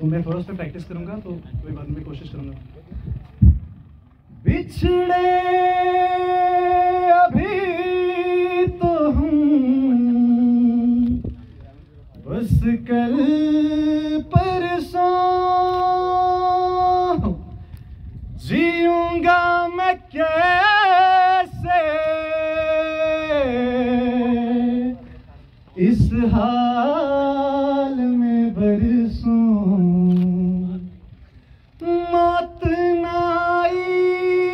तो मैं फर्स्ट पे प्रैक्टिस करूंगा, तो कोई बाद में कोशिश करूंगा। बिछड़े अभी तो हम बस कल परसों, जीऊंगा मैं कैसे इस हाल में बरसों, मौत ना आई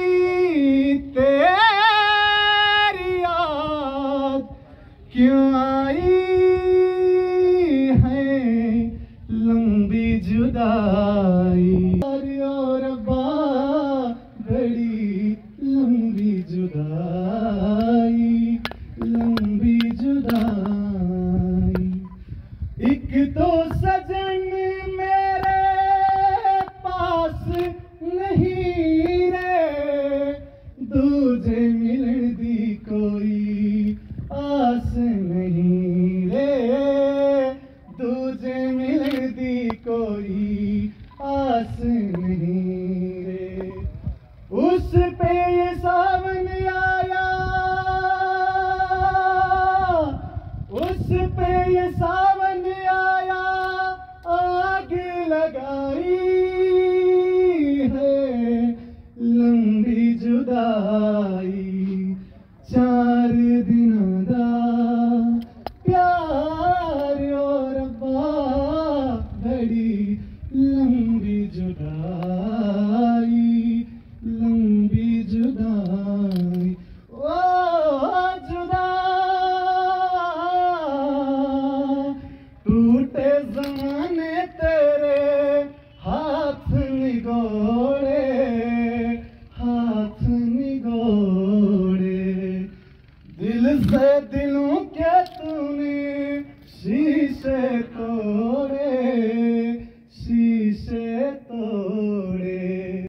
तेरी याद क्यों आई है लंबी जुदाई, और रब्बा बड़ी लंबी जुदाई, लंबी जुदाई। एक तो सजन मेरे पास नहीं रे, दूजे मिलन दी कोई आस नहीं रे, दूजे मिलन दी कोई आस नहीं रे। उस पे ये सावन आया, उस पे ये सावन आया, आग लगाई है लंबी जुदाई। 4 दिनों दा प्यार और रब्बा बड़ी लंबी जुदाई, लंबी जुदाई। ओ जुदा टूटे ज़माने तेरे हाथ निगोड़े, हाथ निगोड़े। दिल से दिलों के तूने शीशे तोड़े।